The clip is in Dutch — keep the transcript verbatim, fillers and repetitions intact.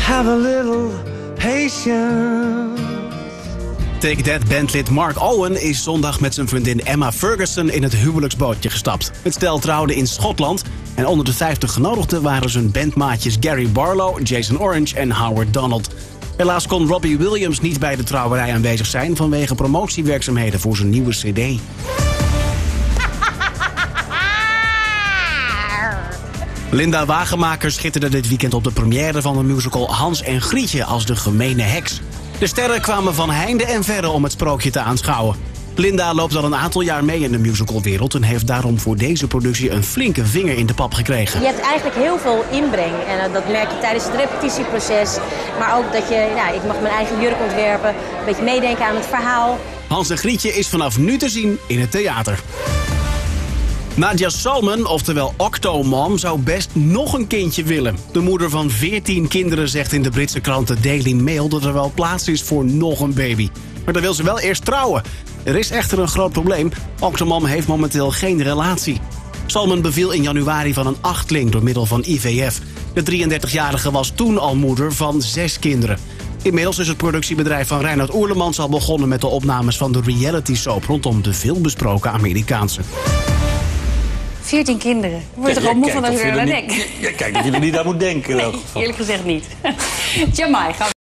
have a little patience. Take That bandlid Mark Owen is zondag met zijn vriendin Emma Ferguson in het huwelijksbootje gestapt. Het stel trouwde in Schotland en onder de vijftig genodigden waren zijn bandmaatjes Gary Barlow, Jason Orange en Howard Donald. Helaas kon Robbie Williams niet bij de trouwerij aanwezig zijn vanwege promotiewerkzaamheden voor zijn nieuwe cd. Linda Wagemaker schitterde dit weekend op de première van de musical Hans en Grietje als de gemene heks. De sterren kwamen van heinde en verre om het sprookje te aanschouwen. Linda loopt al een aantal jaar mee in de musicalwereld en heeft daarom voor deze productie een flinke vinger in de pap gekregen. Je hebt eigenlijk heel veel inbreng en uh, dat merk je tijdens het repetitieproces. Maar ook dat je, nou, ik mag mijn eigen jurk ontwerpen, een beetje meedenken aan het verhaal. Hans en Grietje is vanaf nu te zien in het theater. Nadia Salman, oftewel Octomom, zou best nog een kindje willen. De moeder van veertien kinderen zegt in de Britse krant The Daily Mail dat er wel plaats is voor nog een baby. Maar dan wil ze wel eerst trouwen. Er is echter een groot probleem. Octomom heeft momenteel geen relatie. Salman beviel in januari van een achtling door middel van I V F. De drieëndertigjarige was toen al moeder van zes kinderen. Inmiddels is het productiebedrijf van Reinoud Oerlemans al begonnen met de opnames van de reality soap rondom de veelbesproken Amerikaanse. veertien kinderen. Word je toch al moe van dat weer naar nek? Ja, kijk dat je er niet aan moet denken. Nee, eerlijk gezegd niet. Jamai, gaan we.